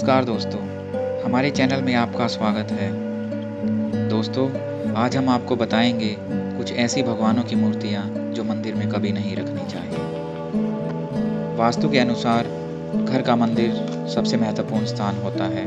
नमस्कार दोस्तों, हमारे चैनल में आपका स्वागत है। दोस्तों, आज हम आपको बताएंगे कुछ ऐसी भगवानों की मूर्तियाँ जो मंदिर में कभी नहीं रखनी चाहिए। वास्तु के अनुसार घर का मंदिर सबसे महत्वपूर्ण स्थान होता है।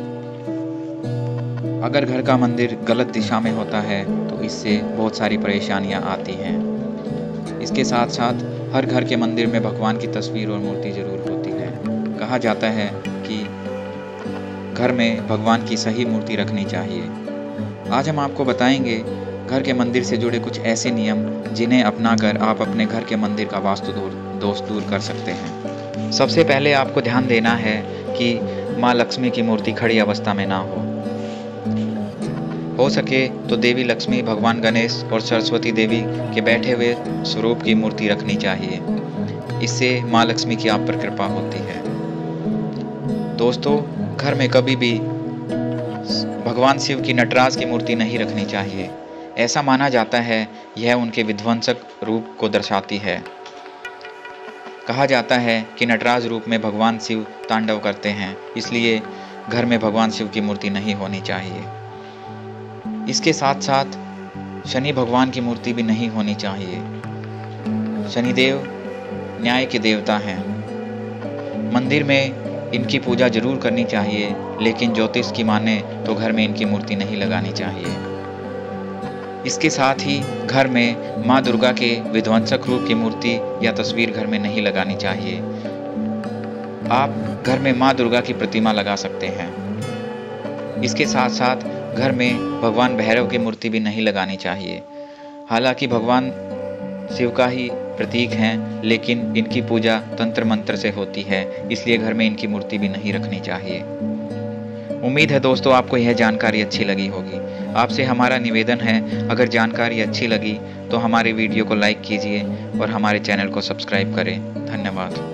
अगर घर का मंदिर गलत दिशा में होता है तो इससे बहुत सारी परेशानियाँ आती हैं। इसके साथ साथ हर घर के मंदिर में भगवान की तस्वीर और मूर्ति जरूर होती है। कहा जाता है कि घर में भगवान की सही मूर्ति रखनी चाहिए। आज हम आपको बताएंगे घर के मंदिर से जुड़े कुछ ऐसे नियम जिन्हें अपनाकर आप अपने घर के मंदिर का वास्तु दोष दूर कर सकते हैं। सबसे पहले आपको ध्यान देना है कि माँ लक्ष्मी की मूर्ति खड़ी अवस्था में ना हो सके तो देवी लक्ष्मी, भगवान गणेश और सरस्वती देवी के बैठे हुए स्वरूप की मूर्ति रखनी चाहिए। इससे माँ लक्ष्मी की आप पर कृपा होती है। दोस्तों, घर में कभी भी भगवान शिव की नटराज की मूर्ति नहीं रखनी चाहिए। ऐसा माना जाता है यह उनके विध्वंसक रूप को दर्शाती है। कहा जाता है कि नटराज रूप में भगवान शिव तांडव करते हैं, इसलिए घर में भगवान शिव की मूर्ति नहीं होनी चाहिए। इसके साथ साथ शनि भगवान की मूर्ति भी नहीं होनी चाहिए। शनिदेव न्याय के देवता हैं। मंदिर में इनकी पूजा जरूर करनी चाहिए, लेकिन ज्योतिष की माने तो घर में इनकी मूर्ति नहीं लगानी चाहिए। इसके साथ ही घर में माँ दुर्गा के विध्वंसक रूप की मूर्ति या तस्वीर घर में नहीं लगानी चाहिए। आप घर में माँ दुर्गा की प्रतिमा लगा सकते हैं। इसके साथ साथ घर में भगवान भैरव की मूर्ति भी नहीं लगानी चाहिए। हालांकि भगवान शिव का ही प्रतीक हैं, लेकिन इनकी पूजा तंत्र मंत्र से होती है, इसलिए घर में इनकी मूर्ति भी नहीं रखनी चाहिए। उम्मीद है दोस्तों आपको यह जानकारी अच्छी लगी होगी। आपसे हमारा निवेदन है, अगर जानकारी अच्छी लगी तो हमारे वीडियो को लाइक कीजिए और हमारे चैनल को सब्सक्राइब करें। धन्यवाद।